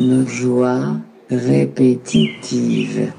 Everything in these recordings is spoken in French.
nos joies répétitives.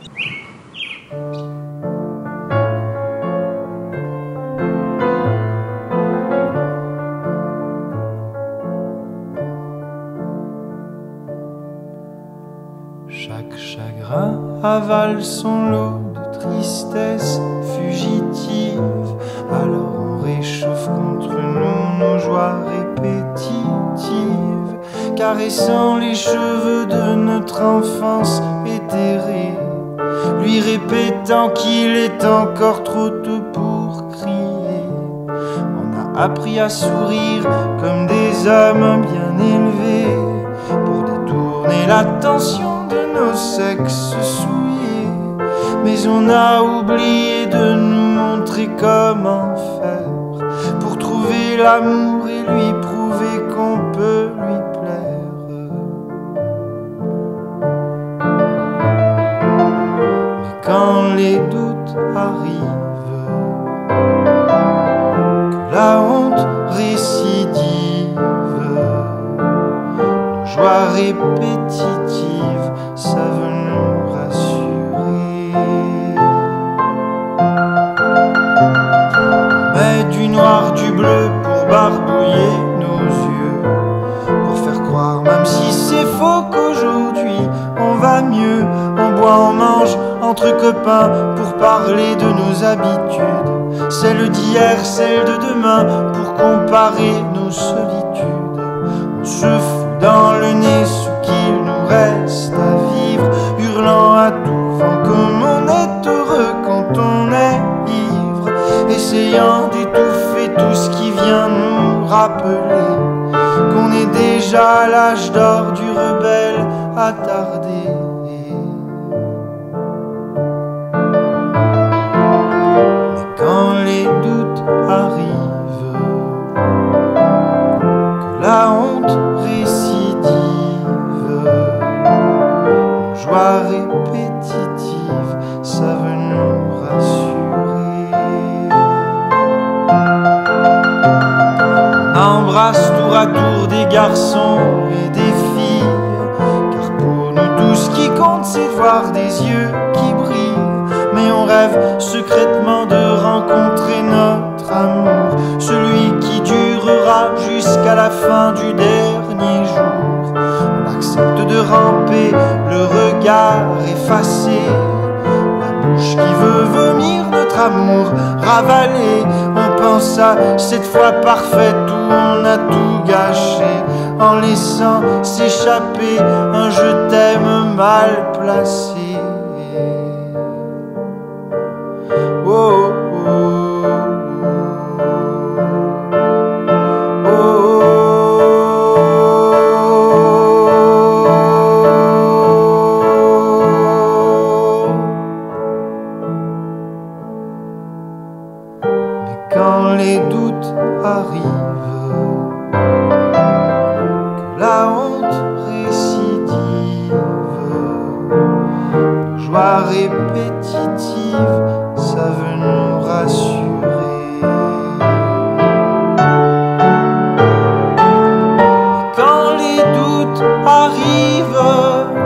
Chaque chagrin avale son lot de tristesse fugitive. Alors on réchauffe contre nous nos joies répétitives, caressant les cheveux de notre enfance éthérée, lui répétant qu'il est encore trop tôt pour crier. On a appris à sourire comme des hommes bien élevés pour détourner l'attention de nos sexes souillés, mais on a oublié de nous montrer comment faire pour trouver l'amour et lui prouver qu'on peut lui plaire. Mais quand les doutes arrivent, que la honte récidive, nos joies répétitives savent nous rassurer. On met du noir, du bleu pour barbouiller nos yeux, pour faire croire, même si c'est faux, qu'aujourd'hui on va mieux. On boit, on mange entre copains pour parler de nos habitudes, celles d'hier, celles de demain, pour comparer nos solitudes. On se fout dans le nez ce qu'il nous reste à vivre, hurlant à tout vent comme on est heureux quand on est ivre, essayant d'étouffer tout ce qui vient nous rappeler qu'on est déjà à l'âge d'or du rebelle attardé. Mais quand les doutes arrivent, que la honte récidive, nos joies répétitives savent nous rassurer. On embrasse tour à tour des garçons et des filles, car pour nous tout ce qui compte c'est de voir des yeux qui brillent. Mais on rêve secrètement de rencontrer notre amour, celui qui durera jusqu'à la fin du dernier jour. On accepte de ramper, le regard effacé, la bouche qui veut vomir notre amour ravalé. On pense à cette fois parfaite où on a tout gâché, en laissant s'échapper un je t'aime mal placé. Oh, oh, oh, mais quand les doutes arrivent, que la honte récidive, nos joies répétitives savent nous rassurer. Mais quand les doutes arrivent,